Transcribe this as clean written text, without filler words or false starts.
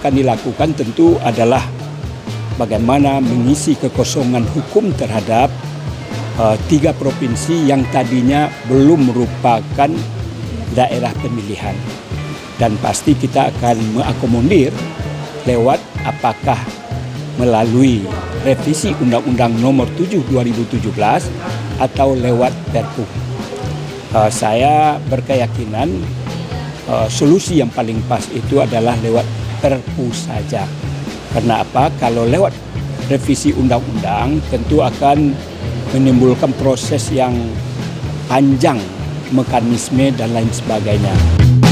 akan dilakukan tentu adalah bagaimana mengisi kekosongan hukum terhadap 3 provinsi yang tadinya belum merupakan daerah pemilihan. Dan pasti kita akan mengakomodir lewat apakah melalui revisi Undang-Undang Nomor 7 2017 atau lewat Perpu. Saya berkeyakinan solusi yang paling pas itu adalah lewat Perpu saja. Karena apa? Kalau lewat revisi undang-undang tentu akan menimbulkan proses yang panjang, mekanisme dan lain sebagainya.